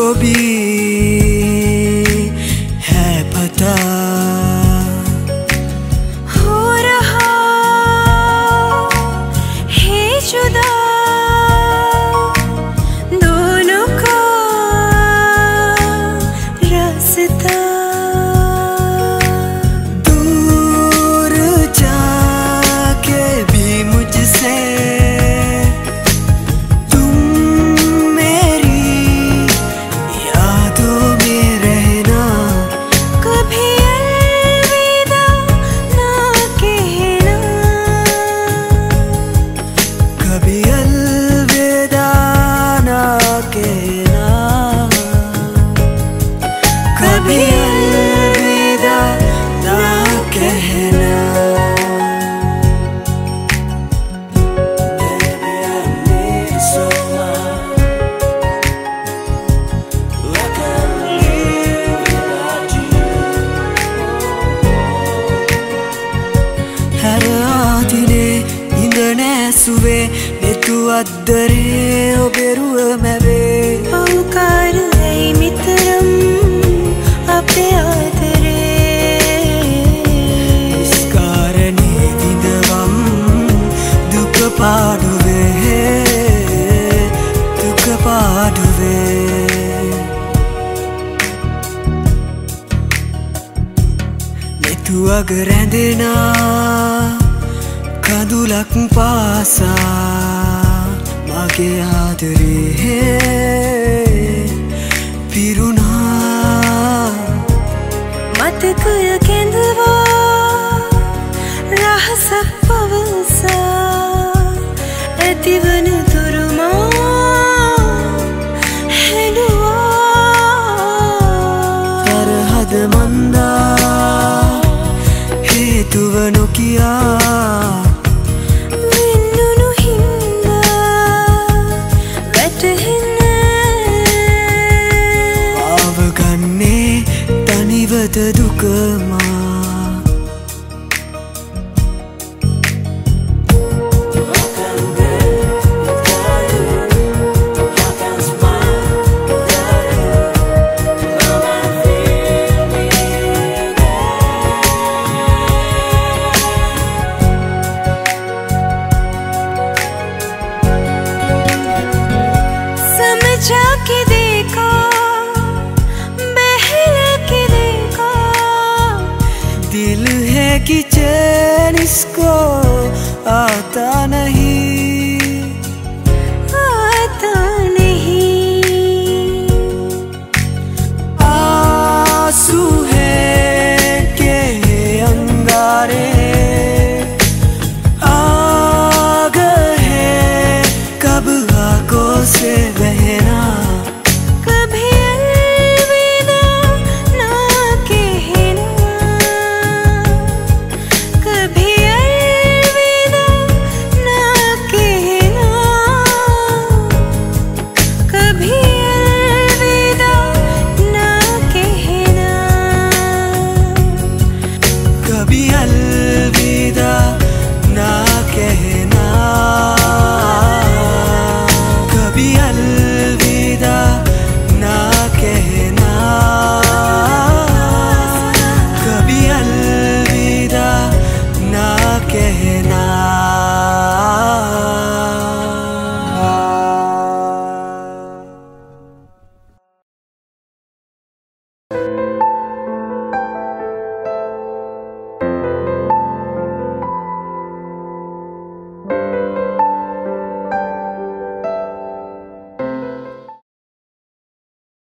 तुझको भी है पता हो रहा है जुदा दोनों का रास्ता। दूर जाके भी मुझसे तुम मेरी यादों में रहना। कभी अलविदा ना कहना, कभी अलविदा ना कहना, कभी अलविदा ना कहना। Baby, I need so much. I can't live without you. හැරආතිනේ ඉඳ නැසුවේ නෙතු අද්දරේ ඔබෙරුව මැවේ. අවකාර ඇයි මිතරම් අපේ ආදරේ. නිස්කාරණේ විඳවම් දුක පාඩුවේ, දුක පාඩුවේ. නෙතුවග රැඳෙනා කඳුලක් පාසා මගේ ආදරේ පිරුණා. මතකය කැඳවා රහසක් පවසා ඇතිවන තුරුමා හැඬුවා. තරහද මන්දා හේතුව නොකියා වෙන්නුණු හින්දා වැටහෙන්නේ ආවගන්නේ තනිවද දුකමා. समझा के देखा, बहला के देखा, दिल है कि चैन इसको आता नहीं, आता नहीं। आंसू है के अंगारे आग है कब आंखों से बहना। कभी अलविदा ना कहना, कभी अलविदा ना कहना, कभी अलविदा ना कहना, कभी अलविदा ना कहना, कभी अलविदा ना कहना, कभी अलविदा ना कहना।